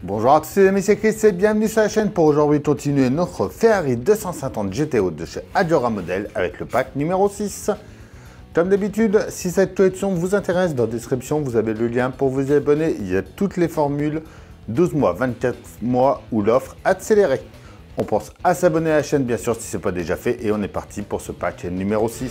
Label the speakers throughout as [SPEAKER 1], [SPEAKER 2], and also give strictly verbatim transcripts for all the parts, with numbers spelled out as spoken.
[SPEAKER 1] Bonjour à tous les amis, c'est Chris et bienvenue sur la chaîne pour aujourd'hui continuer notre Ferrari deux cent cinquante G T O de chez Adjora Model avec le pack numéro six. Comme d'habitude, si cette collection vous intéresse, dans la description vous avez le lien pour vous y abonner. Il y a toutes les formules, douze mois, vingt-quatre mois ou l'offre accélérée. On pense à s'abonner à la chaîne bien sûr si ce n'est pas déjà fait et on est parti pour ce pack numéro six.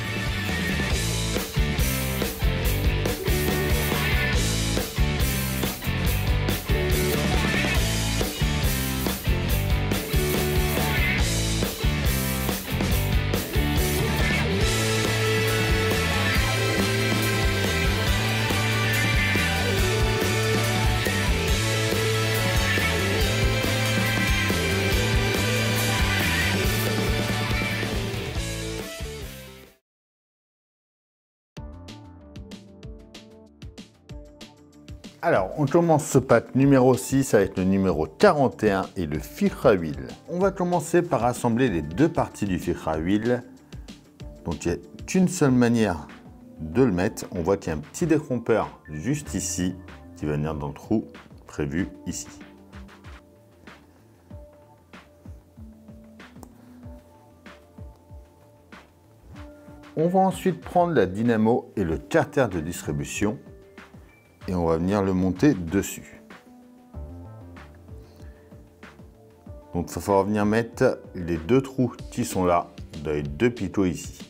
[SPEAKER 1] Alors, on commence ce pack numéro six avec le numéro quarante et un et le filtre à huile. On va commencer par assembler les deux parties du filtre à huile. Donc, il y a qu'une seule manière de le mettre. On voit qu'il y a un petit détrompeur juste ici qui va venir dans le trou prévu ici. On va ensuite prendre la dynamo et le carter de distribution. Et on va venir le monter dessus. Donc il va falloir venir mettre les deux trous qui sont là dans les deux pivots ici.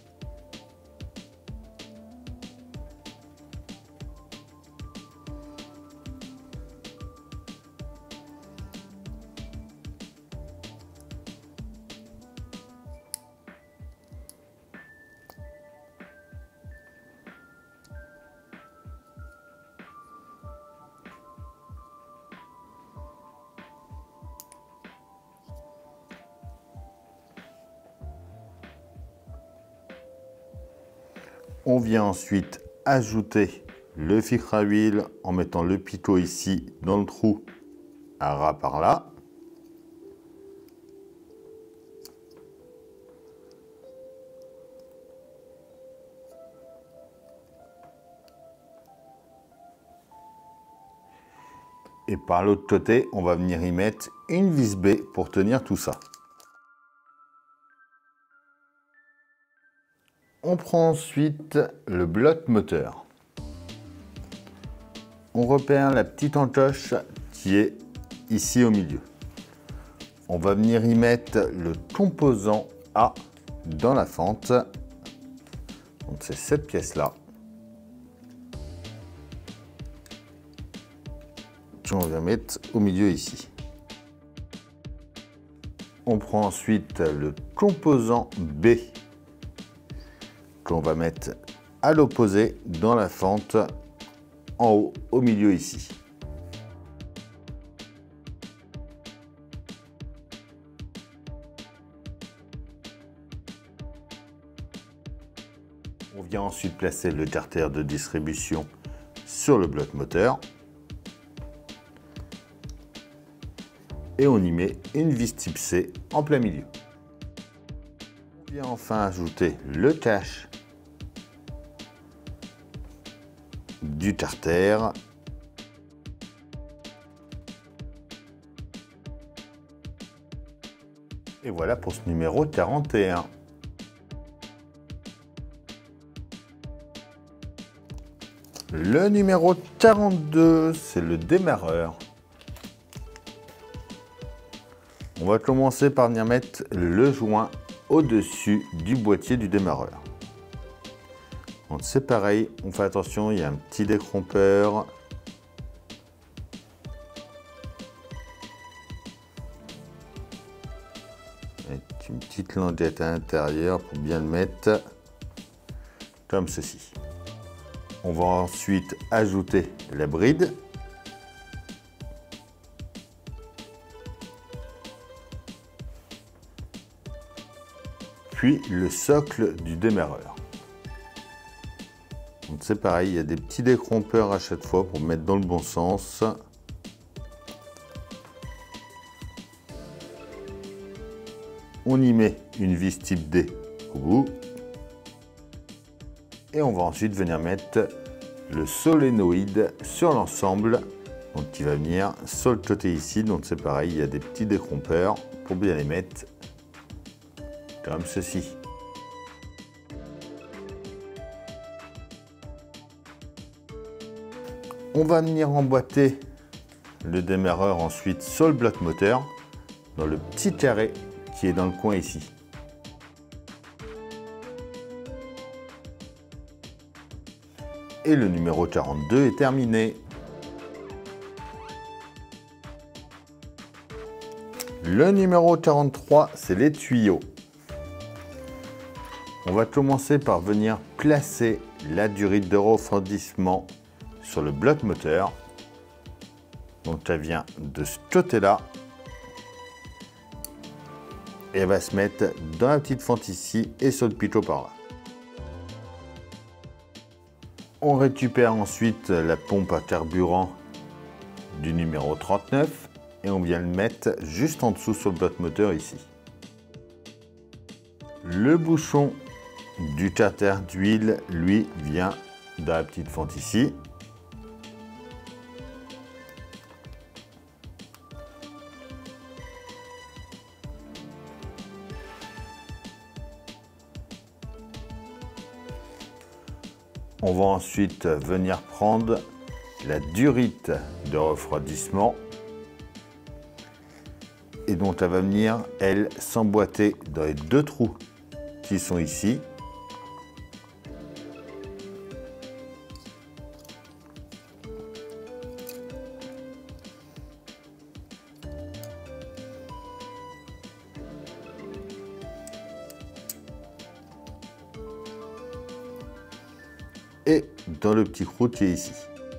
[SPEAKER 1] On vient ensuite ajouter le filtre à huile en mettant le pivot ici dans le trou à ras par là. Et par l'autre côté, on va venir y mettre une vis B pour tenir tout ça. On prend ensuite le bloc moteur. On repère la petite encoche qui est ici au milieu. On va venir y mettre le composant A dans la fente. Donc c'est cette pièce-là. On va mettre au milieu ici. On prend ensuite le composant B qu'on va mettre à l'opposé dans la fente en haut au milieu ici. On vient ensuite placer le carter de distribution sur le bloc moteur et on y met une vis type C en plein milieu. On vient enfin ajouter le cache du carter et voilà pour ce numéro quarante et un. Le numéro quarante-deux, c'est le démarreur. On va commencer par venir mettre le joint au-dessus du boîtier du démarreur. Donc c'est pareil, on fait attention, il y a un petit détrompeur. Avec une petite languette à l'intérieur pour bien le mettre comme ceci. On va ensuite ajouter la bride. Puis le socle du démarreur. C'est pareil, il y a des petits détrompeurs à chaque fois pour mettre dans le bon sens. On y met une vis type D au bout. Et on va ensuite venir mettre le solénoïde sur l'ensemble Donc il va venir sur le côté ici, donc c'est pareil, il y a des petits décrompeurs pour bien les mettre comme ceci. On va venir emboîter le démarreur ensuite sur le bloc moteur dans le petit carré qui est dans le coin ici. Et le numéro quarante-deux est terminé. Le numéro quarante-trois, c'est les tuyaux. On va commencer par venir placer la durite de refroidissement sur le bloc moteur. Donc ça vient de ce côté-là. Et elle va se mettre dans la petite fente ici et sur le pitot par là. On récupère ensuite la pompe à carburant du numéro trente-neuf et on vient le mettre juste en dessous sur le bloc moteur ici. Le bouchon du carter d'huile, lui, vient dans la petite fente ici. On va ensuite venir prendre la durite de refroidissement et donc elle va venir, elle, s'emboîter dans les deux trous qui sont ici. Et dans le petit trou qui est ici.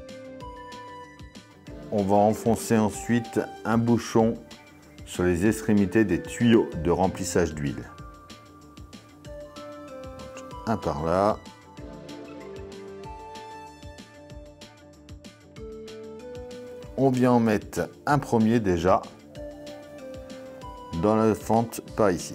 [SPEAKER 1] On va enfoncer ensuite un bouchon sur les extrémités des tuyaux de remplissage d'huile. Un par là. On vient en mettre un premier déjà dans la fente par ici.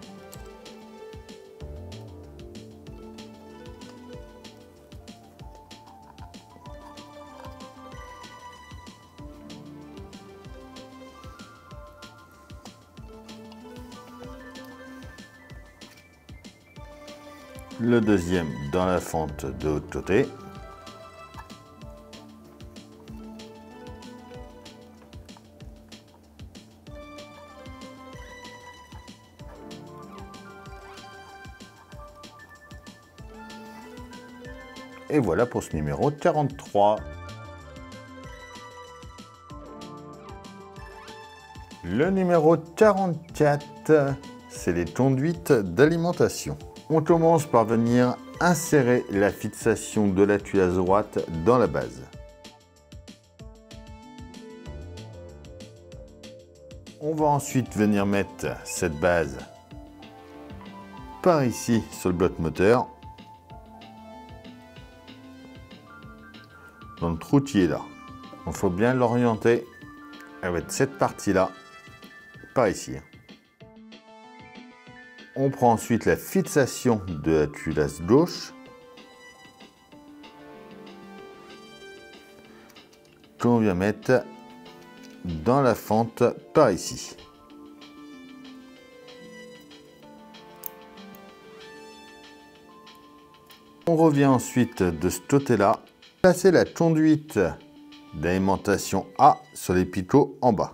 [SPEAKER 1] Le deuxième dans la fente de l'autre côté. Et voilà pour ce numéro quarante-trois. Le numéro quarante-quatre, c'est les conduites d'alimentation. On commence par venir insérer la fixation de la culasse droite dans la base. On va ensuite venir mettre cette base par ici sur le bloc moteur, dans le trou qui est là. Il faut bien l'orienter avec cette partie-là, par ici. On prend ensuite la fixation de la culasse gauche qu'on vient mettre dans la fente par ici. On revient ensuite de ce côté-là, placer la conduite d'alimentation A sur les picots en bas.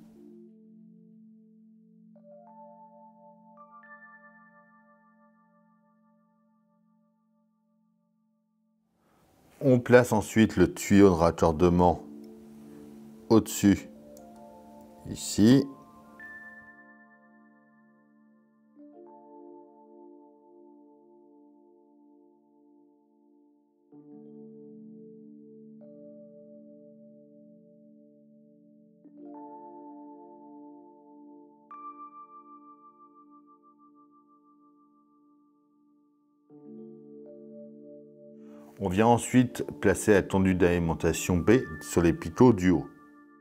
[SPEAKER 1] On place ensuite le tuyau de raccordement au-dessus, ici. On vient ensuite placer la conduite d'alimentation B sur les picots du haut.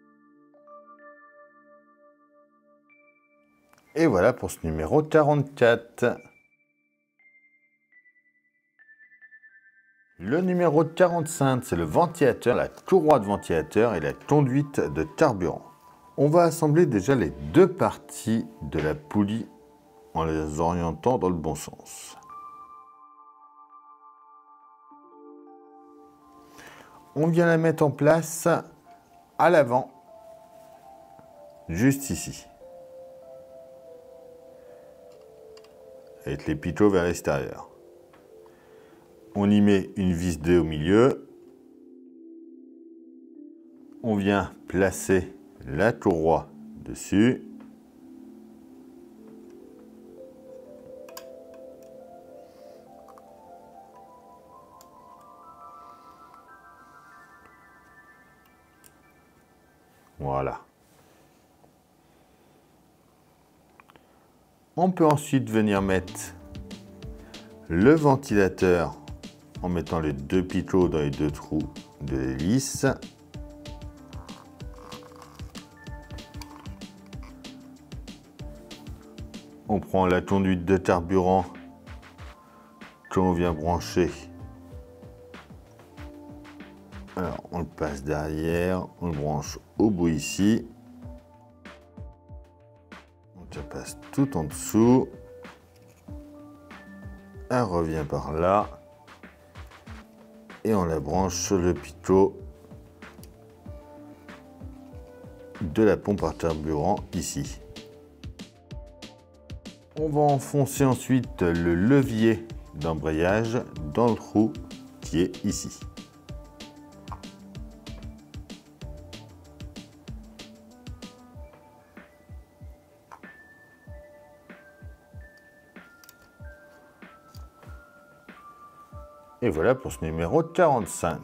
[SPEAKER 1] Et voilà pour ce numéro quarante-quatre. Le numéro quarante-cinq, c'est le ventilateur, la courroie de ventilateur et la conduite de carburant. On va assembler déjà les deux parties de la poulie en les orientant dans le bon sens. On vient la mettre en place à l'avant, juste ici. Avec les picots vers l'extérieur. On y met une vis deux au milieu. On vient placer la courroie dessus. Voilà. On peut ensuite venir mettre le ventilateur en mettant les deux picots dans les deux trous de l'hélice. On prend la conduite de carburant qu'on vient brancher. Alors, on le passe derrière, on le branche au bout ici. Donc, ça passe tout en dessous. Elle revient par là. Et on la branche sur le picot de la pompe à carburant ici. On va enfoncer ensuite le levier d'embrayage dans le trou qui est ici. Et voilà pour ce numéro quarante-cinq.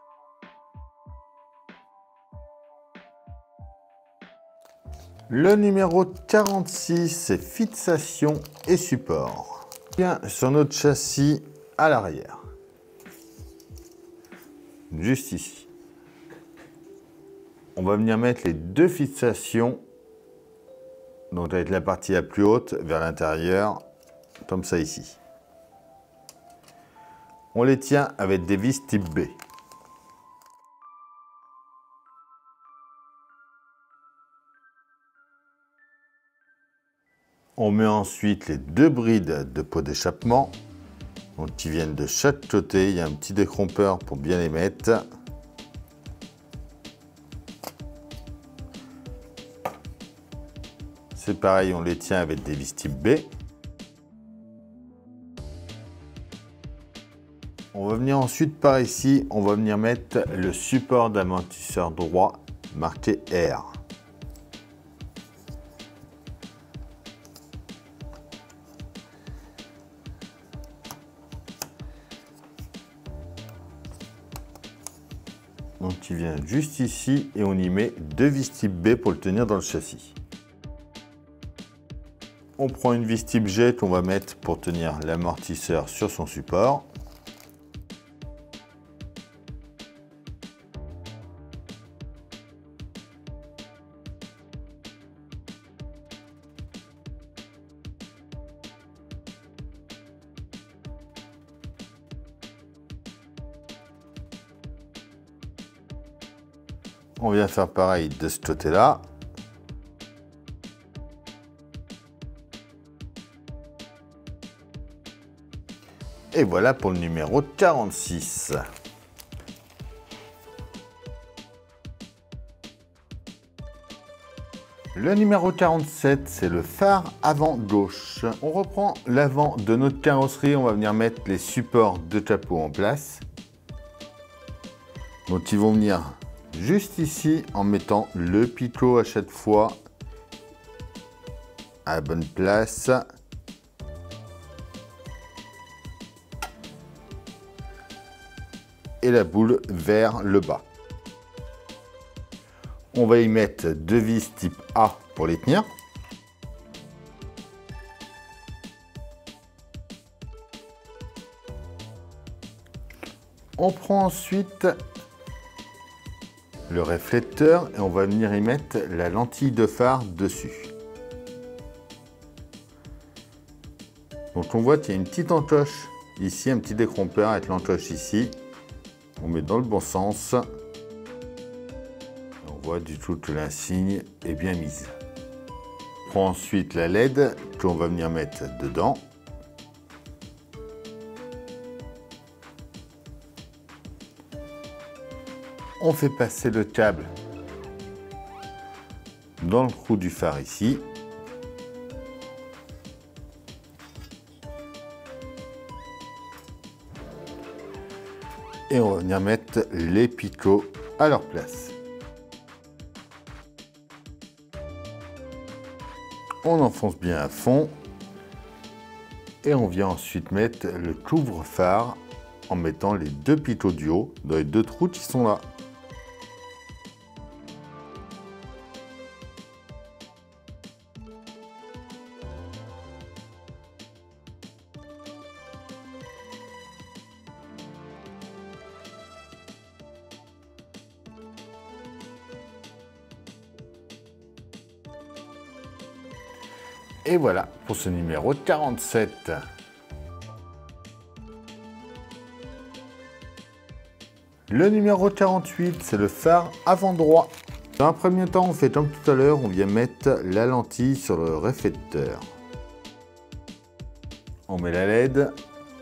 [SPEAKER 1] Le numéro quarante-six, c'est fixation et support. Bien sur notre châssis à l'arrière. Juste ici. On va venir mettre les deux fixations. Donc avec la partie la plus haute vers l'intérieur, comme ça ici. On les tient avec des vis type B. On met ensuite les deux brides de pot d'échappement, donc qui viennent de chaque côté. Il y a un petit décrompeur pour bien les mettre. C'est pareil, on les tient avec des vis type B. On va venir ensuite par ici, on va venir mettre le support d'amortisseur droit marqué R. Donc il vient juste ici et on y met deux vis type B pour le tenir dans le châssis. On prend une vis type G qu'on va mettre pour tenir l'amortisseur sur son support. On vient faire pareil de ce côté-là. Et voilà pour le numéro quarante-six. Le numéro quarante-sept, c'est le phare avant gauche. On reprend l'avant de notre carrosserie. On va venir mettre les supports de capot en place. Donc ils vont venir juste ici en mettant le picot à chaque fois à la bonne place. Et la boule vers le bas. On va y mettre deux vis type A pour les tenir. On prend ensuite le réflecteur et on va venir y mettre la lentille de phare dessus. Donc on voit qu'il y a une petite encoche ici, un petit décrompeur avec l'encoche ici. On met dans le bon sens. On voit du tout que l'insigne est bien mise. On prend ensuite la L E D que l'on va venir mettre dedans. On fait passer le câble dans le trou du phare ici. Et on va venir mettre les picots à leur place. On enfonce bien à fond. Et on vient ensuite mettre le couvre-phare en mettant les deux picots du haut dans les deux trous qui sont là. Et voilà pour ce numéro quarante-sept. Le numéro quarante-huit, c'est le phare avant droit. Dans un premier temps, on fait comme tout à l'heure, on vient mettre la lentille sur le réflecteur. On met la L E D.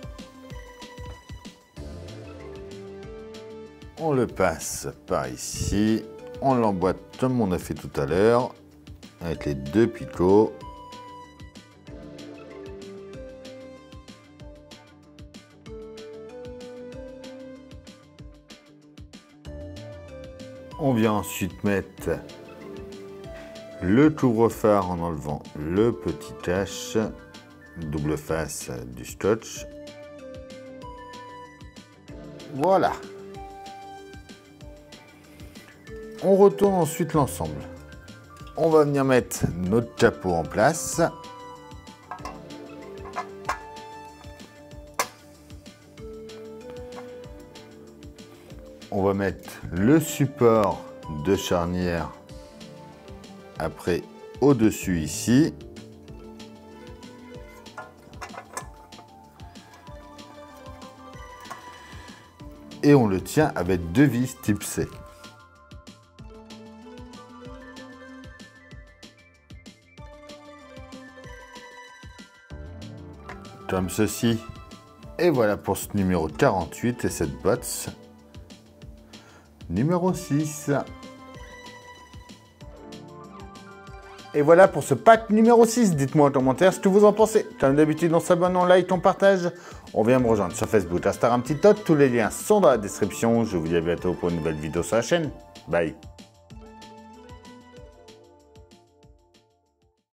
[SPEAKER 1] On le passe par ici. On l'emboîte comme on a fait tout à l'heure, avec les deux picots. On vient ensuite mettre le couvre-phare en enlevant le petit cache, double face du scotch. Voilà. On retourne ensuite l'ensemble. On va venir mettre notre capot en place. On va mettre le support de charnière après au-dessus ici. Et on le tient avec deux vis type C. Comme ceci. Et voilà pour ce numéro quarante-huit et cette botte. Numéro six. Et voilà pour ce pack numéro six. Dites-moi en commentaire ce que vous en pensez. Comme d'habitude, on s'abonne, on like, on partage. On vient me rejoindre sur Facebook, Instagram, TikTok. Tous les liens sont dans la description. Je vous dis à bientôt pour une nouvelle vidéo sur la chaîne. Bye.